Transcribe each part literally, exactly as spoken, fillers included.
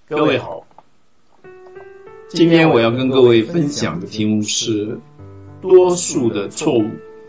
各位好，今天我要跟各位分享的题目是多数的错误。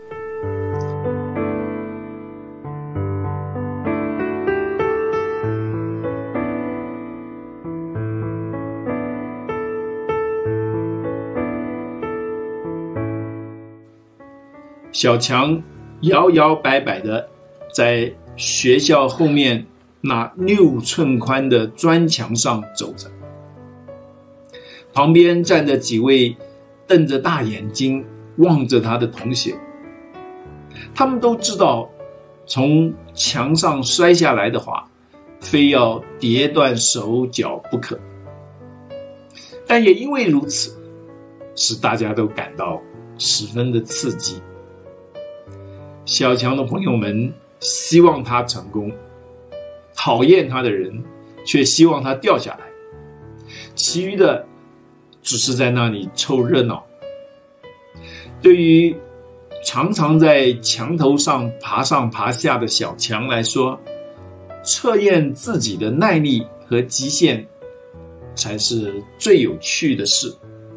小强摇摇摆摆的在学校后面那六寸宽的砖墙上走着，旁边站着几位瞪着大眼睛望着他的同学，他们都知道从墙上摔下来的话非要跌断手脚不可，但也因为如此使大家都感到十分的刺激。小强的朋友们希望他成功，讨厌他的人却希望他掉下来，其余的只是在那里凑热闹。对于常常在墙头上爬上爬下的小强来说，测验自己的耐力和极限才是最有趣的事。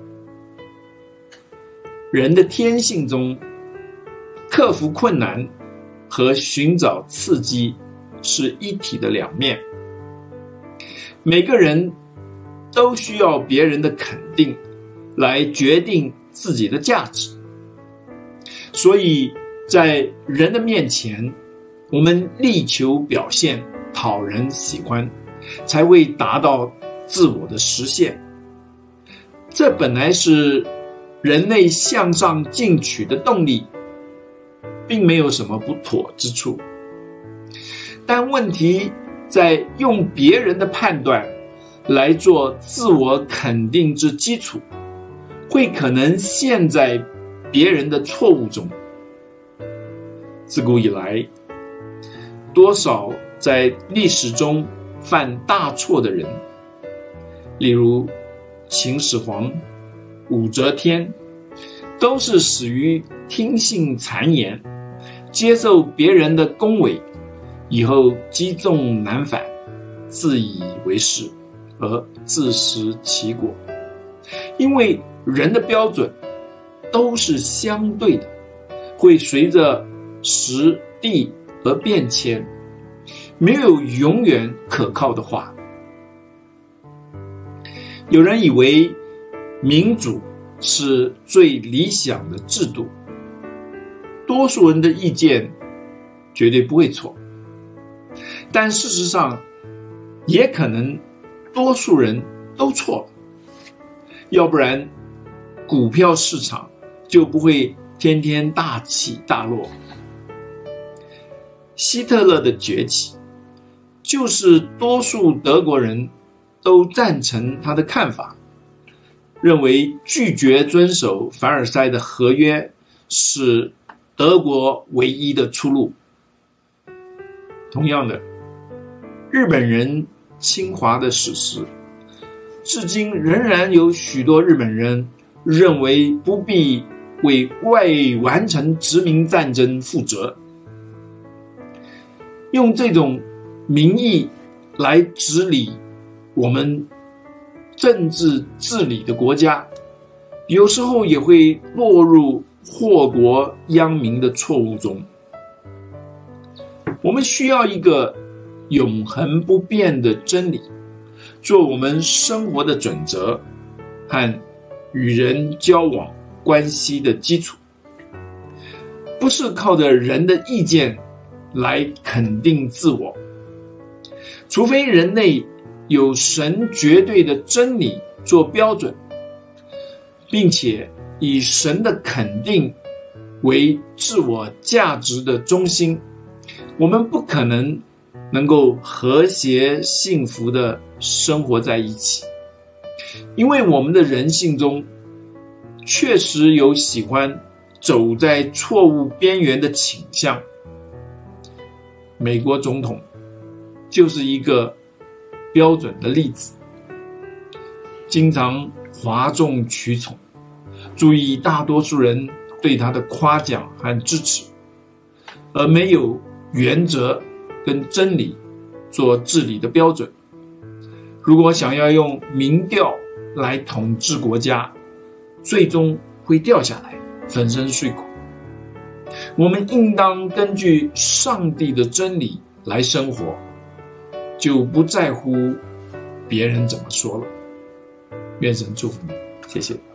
人的天性中，克服困难和寻找刺激是一体的两面。每个人都需要别人的肯定来决定自己的价值，所以在人的面前，我们力求表现讨人喜欢，才会达到自我的实现。这本来是人类向上进取的动力，并没有什么不妥之处。但问题在用别人的判断来做自我肯定之基础，会可能陷在别人的错误中。自古以来，多少在历史中犯大错的人，例如秦始皇、武则天，都是始于听信谗言，接受别人的恭维，以后积重难返，自以为是，而自食其果。因为人的标准都是相对的，会随着时地而变迁，没有永远可靠的话。有人以为民主是最理想的制度，多数人的意见绝对不会错，但事实上也可能多数人都错了，要不然股票市场就不会天天大起大落。希特勒的崛起，就是多数德国人都赞成他的看法，认为拒绝遵守凡尔赛的合约是德国唯一的出路。同样的，日本人侵华的史实，至今仍然有许多日本人认为不必为未完成殖民战争负责。用这种名义来治理我们政治治理的国家，有时候也会落入祸国殃民的错误中。我们需要一个永恒不变的真理，做我们生活的准则和与人交往关系的基础，不是靠着人的意见来肯定自我。除非人类有神绝对的真理做标准，并且以神的肯定为自我价值的中心，我们不可能能够和谐幸福的生活在一起。因为我们的人性中确实有喜欢走在错误边缘的倾向。美国总统就是一个标准的例子，经常哗众取宠，注意大多数人对他的夸奖和支持，而没有原则跟真理做治理的标准， 如果想要用民调来统治国家，最终会掉下来，粉身碎骨。我们应当根据上帝的真理来生活，就不在乎别人怎么说了。愿神祝福你，谢谢。